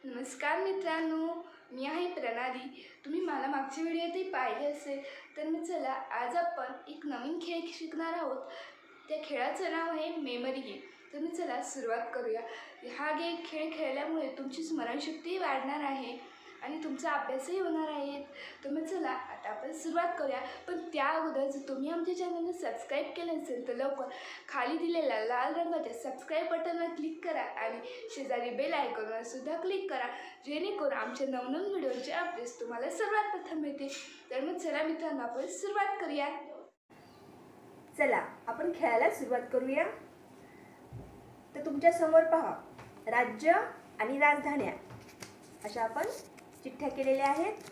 नमस्कार मित्रांनो, मी आहे प्रणाली. तुम्ही मला मागच्या व्हिडिओतही पाहिले असेल. तर मी चला आज आपण एक नवीन खेळ शिकणार आहोत. त्या खेळाचं नाव आहे मेमरी गेम. तर मी चला सुरुवात करूया. हा खेळ खेळल्यामुळे तुमची स्मरणशक्ती वाढणार आहे आणि तुमचा अभ्यासही होणार आहे. तर मग चला आता आपण सुरुवात करूया. पण त्या अगोदर जर तुम्ही आमच्या चॅनलला सबस्क्राईब केलं असेल तर लवकर खाली दिलेल्या लाल रंगाच्या सबस्क्राईब बटनवर क्लिक करा आणि शेजारी बेल आयकॉनवर सुद्धा क्लिक करा, जेणेकरून आमच्या नवनवीन व्हिडिओचे अपडेट्स तुम्हाला सर्वात प्रथम मिळतील. तर मग चला मित्रांनो आपण सुरुवात करूया. चला आपण खेळायला सुरुवात करूया. तर तुमच्या समोर पहा, राज्य आणि राजधान्या अशा आपण चिठ्ठ्या केलेल्या आहेत.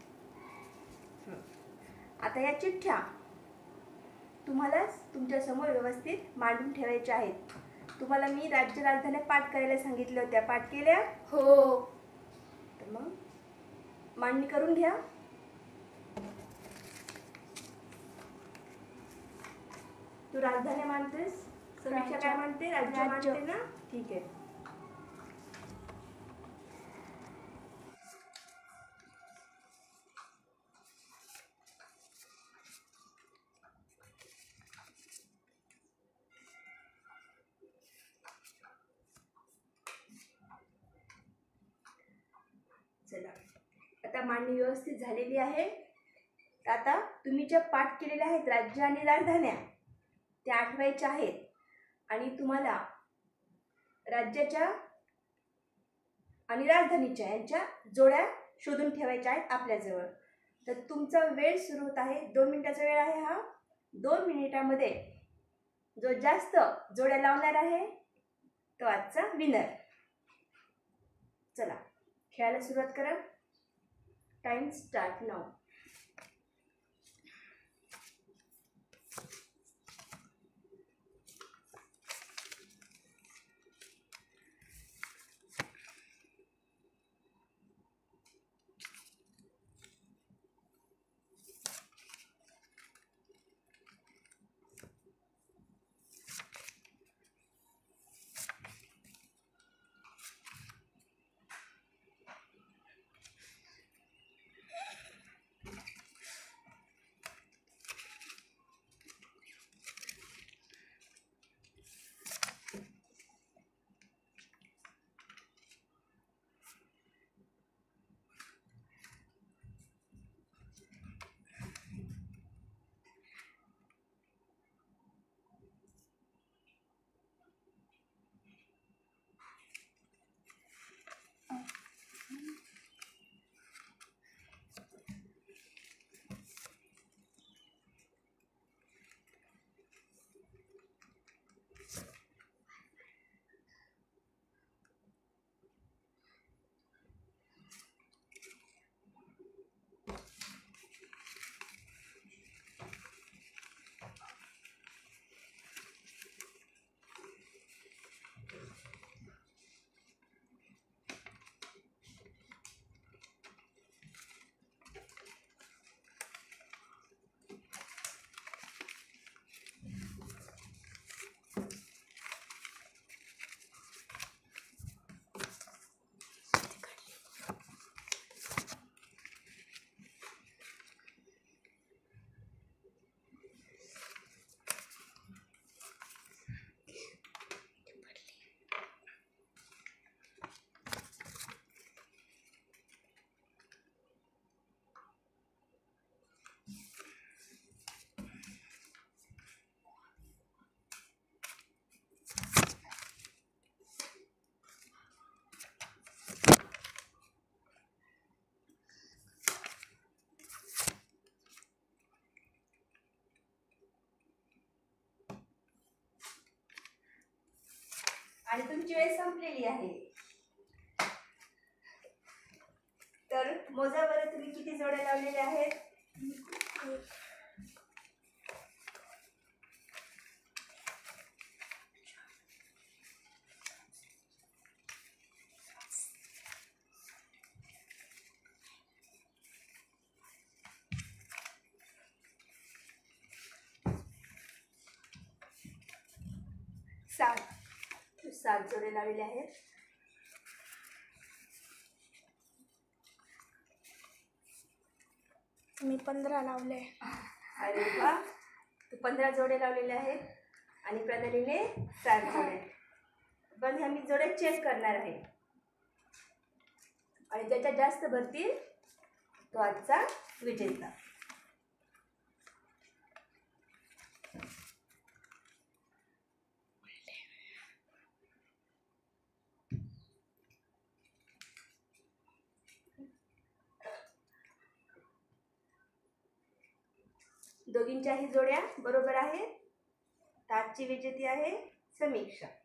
आता या चिठ्ठ्या तुम्हाला तुमच्या समोर व्यवस्थित मांडून ठेवायच्या आहेत. तुम्हाला मी राज्य राजधान्या पाठ करायला सांगितलं होत्या, पाठ केल्या? हो. तर मग मांडणी करून घ्या. तू राजधान्या मानतेस? समीक्षा काय म्हणते? राज्य मानते ना? ठीक आहे. चला आता मांडणी व्यवस्थित झालेली आहे. आता तुम्ही ज्या पाठ केलेल्या आहेत राज्य आणि राजधान्या त्या आठवायच्या आहेत आणि तुम्हाला राज्याच्या आणि राजधानीच्या यांच्या जोड्या शोधून ठेवायच्या आहेत आपल्याजवळ. तर तुमचा वेळ सुरू होत आहे. 2 मिनिटाचा वेळ आहे हा. 2 मिनिटामध्ये जो जास्त जोड्या लावणार आहे तो आजचा विनर. चला खेळायला सुरुवात करा. Time start now. आणि तुमची वेळ संपलेली आहे. तर मोजा बरं तुम्ही किती जोड्या लावलेल्या आहेत. सात जोडे लावलेले आहेत. मी 15 लावले. अरे वा, तू 15 जोडे लावलेले आहेत आणि प्रणालीने 7 जोडे. पण ह्या मी जोड्या चेक करणार आहे आणि ज्याच्या जास्त भरतील तो आजचा विजेता. दोघींच्याही जोड्या बरोबर आहेत. आजची विजेती आहे समीक्षा.